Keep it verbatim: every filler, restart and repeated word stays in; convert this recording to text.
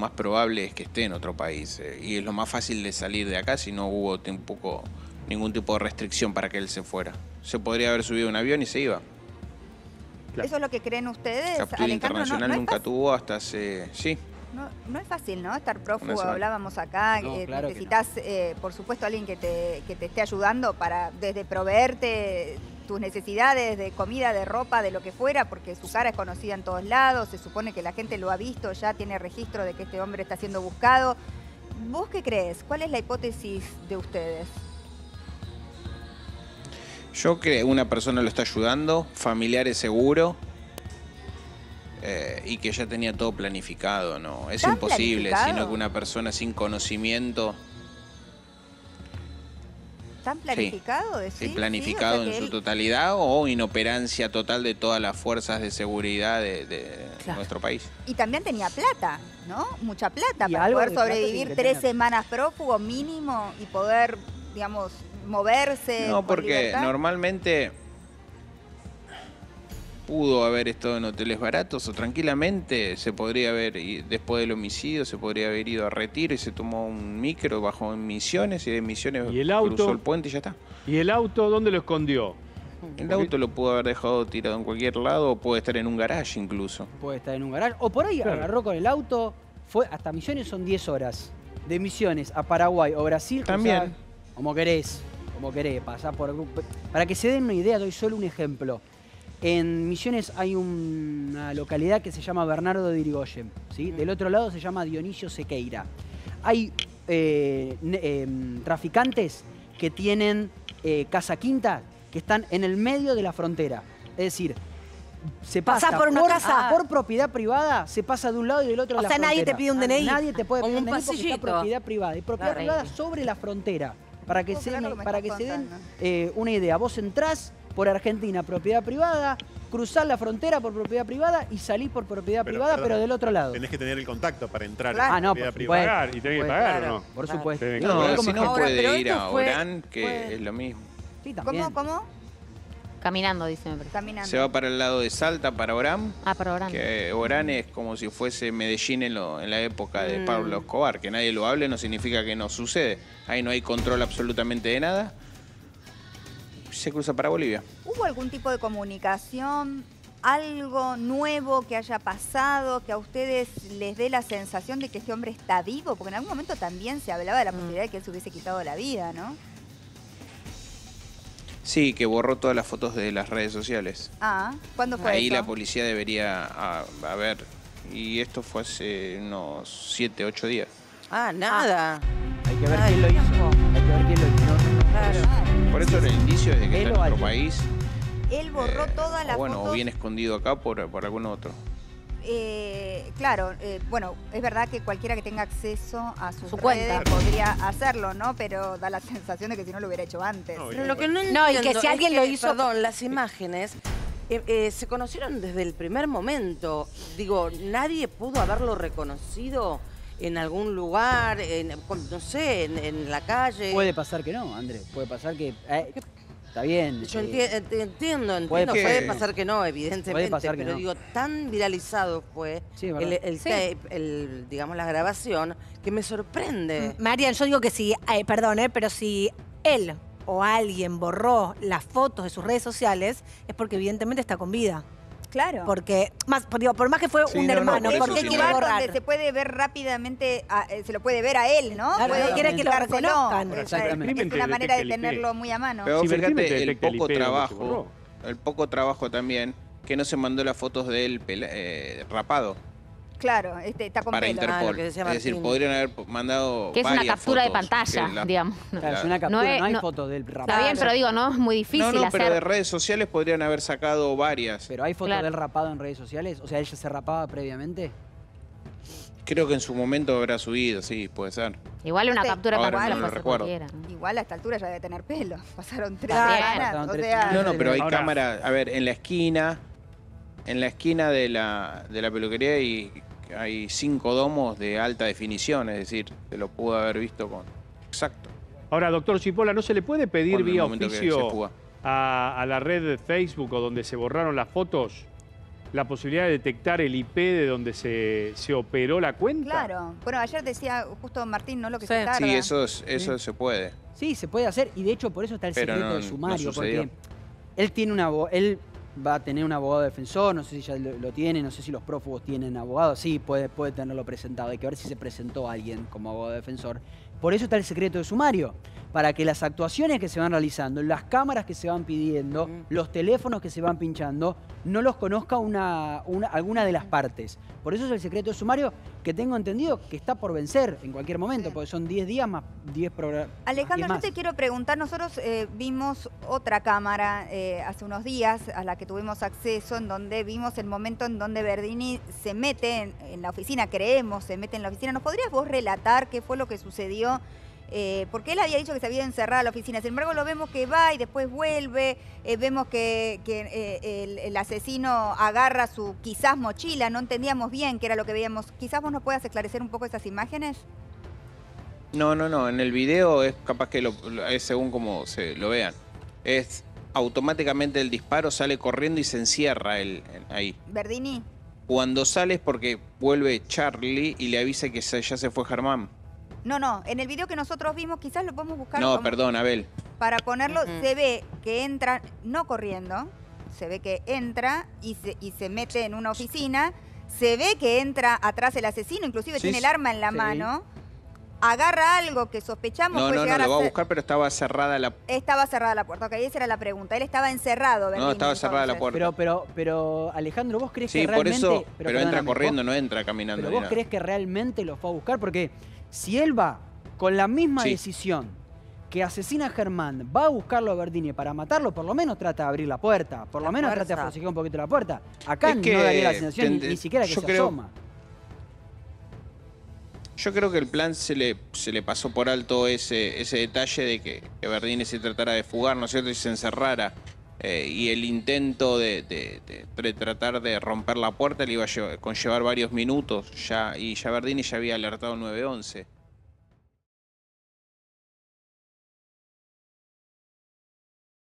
más probable es que esté en otro país. Eh, y es lo más fácil de salir de acá si no hubo tampoco ningún tipo de restricción para que él se fuera. Se podría haber subido un avión y se iba. Claro. ¿Eso es lo que creen ustedes? Captura internacional no, no nunca tuvo hasta hace... Sí. No, no es fácil, ¿no? Estar prófugo, hablábamos acá. No, eh, claro necesitas, no. eh, por supuesto, alguien que te, que te esté ayudando para desde proveerte tus necesidades de comida, de ropa, de lo que fuera, porque su cara es conocida en todos lados. Se supone que la gente lo ha visto, ya tiene registro de que este hombre está siendo buscado. ¿Vos qué crees? ¿Cuál es la hipótesis de ustedes? Yo creo que una persona lo está ayudando, familiares seguro. Eh, y que ya tenía todo planificado, ¿no? Es imposible, sino que una persona sin conocimiento... ¿Tan planificado? Sí, decís? sí, planificado sí, o sea en su él... totalidad o inoperancia total de todas las fuerzas de seguridad de, de claro. nuestro país. Y también tenía plata, ¿no? Mucha plata y para poder sobrevivir tres tener. semanas prófugo mínimo y poder, digamos, moverse. No, porque libertad. Normalmente... pudo haber estado en hoteles baratos o tranquilamente se podría haber, después del homicidio, se podría haber ido a Retiro y se tomó un micro, bajó en Misiones y de Misiones ¿Y el auto? cruzó el puente y ya está. ¿Y el auto dónde lo escondió? El auto lo pudo haber dejado tirado en cualquier lado o puede estar en un garage incluso. Puede estar en un garage. O por ahí claro. agarró con el auto, fue hasta Misiones son diez horas. De Misiones a Paraguay o Brasil. También. Cruzar, como querés, como querés, pasar por... Para que se den una idea, doy solo un ejemplo. En Misiones hay un, una localidad que se llama Bernardo de Irigoyen, ¿sí? Del otro lado se llama Dionisio Sequeira. Hay eh, eh, traficantes que tienen eh, casa quinta que están en el medio de la frontera. Es decir, se pasa por una por, casa. por propiedad privada, se pasa de un lado y del otro de la frontera. O sea, nadie te pide un D N I. Nadie te puede pedir un D N I porque pasillito. está propiedad privada. Y propiedad Claro. privada sobre la frontera. Para que, ¿Puedo se, creer lo que me para estás que se den contando? eh, una idea. Vos entrás por Argentina, propiedad privada, cruzás la frontera por propiedad privada y salís por propiedad Pero, privada, perdón, pero del otro lado. Tenés que tener el contacto para entrar Claro. en Ah, no, propiedad por privada. supuesto. Pagar, y tenés que Pues, pagar, claro. ¿o no? Por Claro. supuesto. Tenés que No, pagar. si no Ahora, pero puede ir esto a fue- Orán, que fue- es lo mismo. Sí, también. ¿Cómo? ¿Cómo? Caminando, dice me parece. Caminando. Se va para el lado de Salta, para Orán. Ah, para Orán. Que Orán es como si fuese Medellín en, lo, en la época de Pablo Escobar. Que nadie lo hable no significa que no sucede. Ahí no hay control absolutamente de nada. Se cruza para Bolivia. ¿Hubo algún tipo de comunicación, algo nuevo que haya pasado, que a ustedes les dé la sensación de que este hombre está vivo? Porque en algún momento también se hablaba de la posibilidad de que él se hubiese quitado la vida, ¿no? Sí, que borró todas las fotos de las redes sociales. Ah, ¿cuándo fue Ahí eso? la policía debería, a, a ver, y esto fue hace unos siete, ocho días. Ah, nada. Hay que ver Ay, quién lo hizo. tiempo. Hay que ver quién lo hizo. No, no, no. Claro. Por eso era el indicio de que Él está en o otro alguien. país. Él borró eh, todas las o bueno, fotos. o bien escondido acá por, por algún otro. Eh, claro, eh, bueno, es verdad que cualquiera que tenga acceso a sus Su redes cuenta. podría hacerlo, ¿no? Pero da la sensación de que si no lo hubiera hecho antes. No, Pero lo que no No, y que entiendo si es alguien que, lo hizo- Perdón, las imágenes eh, eh, se conocieron desde el primer momento. Digo, nadie pudo haberlo reconocido en algún lugar, en, no sé, en, en la calle. Puede pasar que no, Andrés. Puede pasar que... eh, está bien. Yo eh, enti- enti- entiendo, puede entiendo. que- Puede pasar que no, evidentemente, Puede pasar que pero no. digo, tan viralizado fue Sí, es el, verdad. el Sí. tape, el, digamos, la grabación, que me sorprende. Marian, yo digo que si, eh, perdón, eh, pero si él o alguien borró las fotos de sus redes sociales, es porque evidentemente está con vida. Claro. Porque, más, por, digo, por más que fue Sí, un no, no, hermano, por eso ¿por sí qué no. quiere lugar borrar? donde se puede ver rápidamente, a- eh, se lo puede ver a él, ¿no? Claro, puede no quiere que lo explicárselo. reconozcan. Es- Exactamente. Es una manera de Detecta el I P. tenerlo muy a mano. Pero Sí, pero fíjate, te el detecta el I poco P donde se trabajo, borró. el poco trabajo también, que no se mandó las fotos de él pela- eh, rapado Claro, este, está con para pelo. Ah, lo Interpol. que decía Es decir, Martín. podrían haber mandado Que es una varias captura de fotos, pantalla, que la- digamos. Claro, es una captura, No no, es- hay no- fotos del rapado. Está bien, pero digo, no es muy difícil No, no, pero hacer. de redes sociales podrían haber sacado varias. Pero hay fotos Claro. del rapado en redes sociales. O sea, ella se rapaba previamente. Creo que en su momento habrá subido, sí, puede ser. Igual una Sí. captura de Ahora pantalla no lo puede ser recuerdo. cualquiera. Igual a esta altura ya debe tener pelo. Pasaron tres Claro. semanas. Pasaron O tres sea, semanas. No, no, pero hay Ahora- cámara, a ver, en la esquina, en la esquina de la, de la peluquería hay, hay cinco domos de alta definición, es decir, se lo pudo haber visto con exacto. Ahora, doctor Cipolla, ¿no se le puede pedir Con el vía momento que se oficio fuga. a, a la red de Facebook o donde se borraron las fotos la posibilidad de detectar el I P de donde se, se operó la cuenta? Claro. Bueno, ayer decía justo Martín, ¿no? Lo que Sí. se tarda. Sí, eso, es- eso se puede. Sí, se puede hacer y de hecho por eso está el Pero secreto no- de no sumario, sucedió. porque él tiene un abo- él va a tener un abogado defensor, no sé si ya lo, lo tiene, no sé si los prófugos tienen abogado, sí, puede, puede tenerlo presentado, hay que ver si se presentó alguien como abogado defensor. Por eso está el secreto de sumario, para que las actuaciones que se van realizando, las cámaras que se van pidiendo, Mm. los teléfonos que se van pinchando, no los conozca una, una- alguna de las partes. Por eso es el secreto de sumario que tengo entendido que está por vencer en cualquier momento, Sí. porque son diez días más diez programas. Alejandro, yo te quiero preguntar, nosotros eh, vimos otra cámara eh, hace unos días a la que tuvimos acceso, en donde vimos el momento en donde Verdini se mete en, en la oficina, creemos, se mete en la oficina. ¿Nos podrías vos relatar qué fue lo que sucedió? Eh, porque él había dicho que se había encerrado la oficina, sin embargo lo vemos que va y después vuelve, eh, vemos que, que, eh, el, el asesino agarra su quizás mochila, no entendíamos bien qué era lo que veíamos. Quizás vos nos puedas esclarecer un poco esas imágenes. No, no, no. En el video es capaz que lo, lo- es según como se lo vean. Es automáticamente el disparo, sale corriendo y se encierra él en- ahí. Verdini. Cuando sale es porque vuelve Charlie y le avisa que se- ya se fue Germán. No, no, en el video que nosotros vimos, quizás lo podemos buscar. No, como- perdón, Abel. Para ponerlo, Ujú. se ve que entra, no corriendo, se ve que entra y se, y se mete en una oficina, se ve que entra atrás el asesino, inclusive Sí, tiene el sí. arma en la Sí. mano, agarra algo que sospechamos No, puede no, no, llegar lo va a ser- buscar, pero estaba cerrada la... Estaba cerrada la puerta, ok, esa era la pregunta. Él estaba encerrado, Verdini, No, estaba cerrada la entonces. puerta. Pero, pero, pero, Alejandro, ¿vos crees Sí, que por realmente... eso, pero, entra perdóname, corriendo, vos- no entra caminando. Pero ni vos nada. crees que realmente lo fue a buscar, porque si él va con la misma Sí. decisión que asesina a Germán, va a buscarlo a Verdini para matarlo, por lo menos trata de abrir la puerta, por lo La menos trata de fuerza. forcejear un poquito la puerta. Acá Es que no daría la sensación ni, tende- ni siquiera que yo se creo- asoma. Yo creo que el plan se le, se le pasó por alto ese, ese detalle de que, que Verdini se tratara de fugar, ¿no es cierto? Y se encerrara. Eh, y el intento de, de- de- de tratar de romper la puerta le iba a llevar- conllevar varios minutos ya, y ya Verdini ya había alertado nueve once.